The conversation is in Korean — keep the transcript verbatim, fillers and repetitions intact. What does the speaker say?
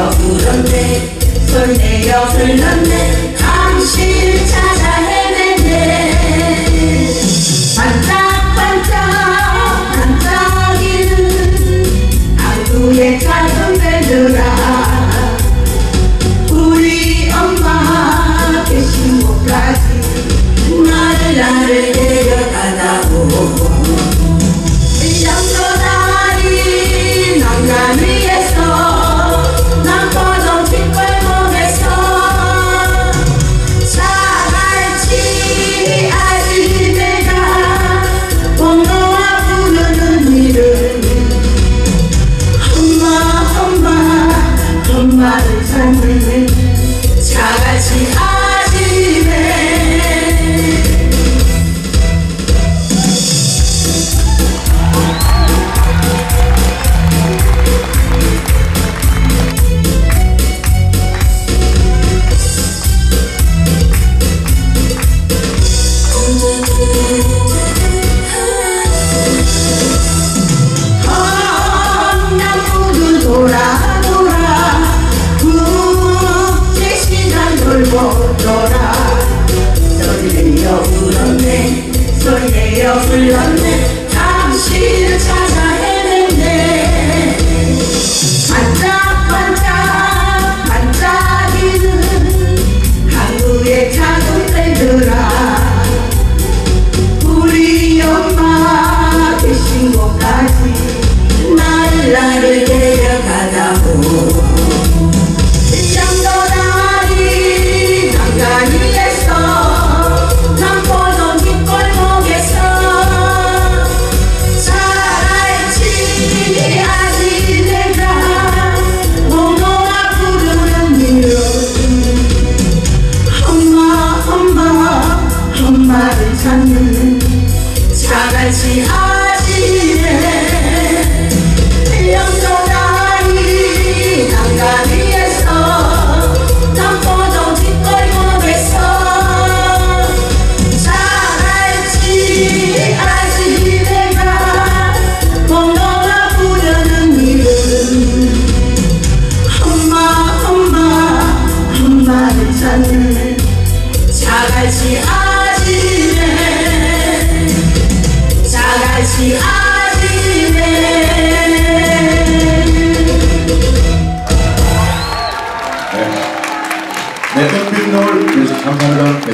불었네 손내어 불렀네 당신을 찾아 헤맸네 반짝반짝 반짝이는 항구의 작은 벨들아 우리 엄마 계신 곳까지 나를 나를 데려가다오 양도다리 난간 위에서 난 퍼져 뒷골목에서 자갈치 아직 내가 번호와 부르는 이름 엄마 엄마 엄마를 찾는 자갈치 아지매 돌아 돌아 국제 시간 돌고 돌아 소리내어 불렀네 소리내어 불렀네 당신을 찾아 헤맸네 반짝반짝 반짝이는 항구의 작은 배들아 우리 엄마 계신 곳까지 나를 나를 데려가다오 양도다리 난간 위에서 난 퍼져 뒷골목에서 자갈치 아직 내가 번호와 부르는 이름 엄마 엄마 엄마를 찾는 자갈치 아지네 양도다리 난간 위에서 난 퍼져 뒷골목에서 자갈치 아직 내가 번호가 부르는 이름 엄마 엄마 엄마를 찾는 자갈치 아지네 자갈치 아지네 네, 땡빛 노을 감사합니다.